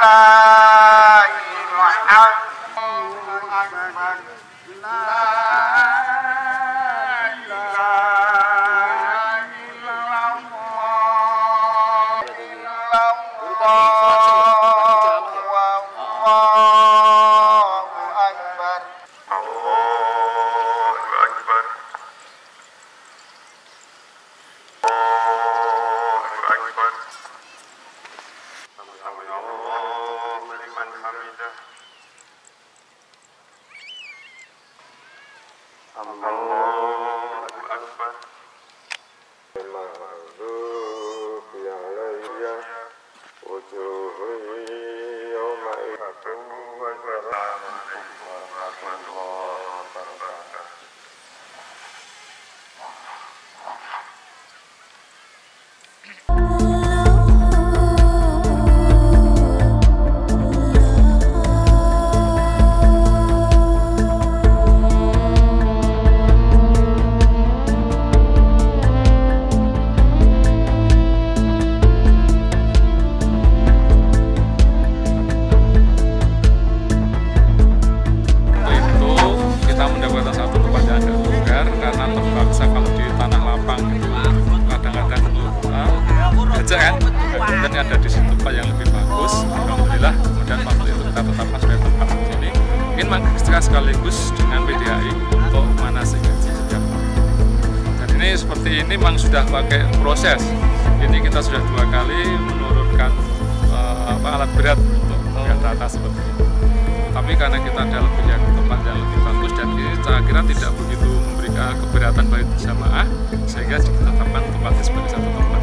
Dan ada di situ tempat yang lebih bagus. Alhamdulillah, kemudian waktu itu kita tetapkan sebagai tempat ini. Ingin mengregistrasikan sekaligus dengan PDAI untuk manasik haji setiap tahun. Dan ini seperti ini memang sudah pakai proses. Ini kita sudah 2 kali menurunkan alat berat untuk mengangkat data seperti ini. Tapi karena kita ada tempat yang lebih bagus dan ini saya kira tidak begitu memberikan keberatan bagi jamaah, sehingga ditetapkan tempatnya sebagai satu tempat.